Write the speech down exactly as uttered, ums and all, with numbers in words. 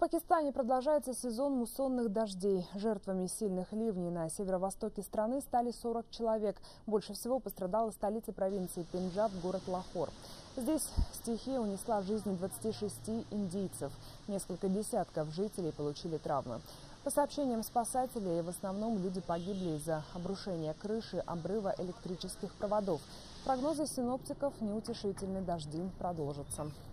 Пакистане продолжается сезон муссонных дождей. Жертвами сильных ливней на северо-востоке страны стали сорок человек. Больше всего пострадала столица провинции Пенджаб, город Лахор. Здесь стихия унесла жизни двадцати шести индийцев. Несколько десятков жителей получили травмы. По сообщениям спасателей, в основном люди погибли из-за обрушения крыши, обрыва электрических проводов. Прогнозы синоптиков неутешительны, дожди продолжатся.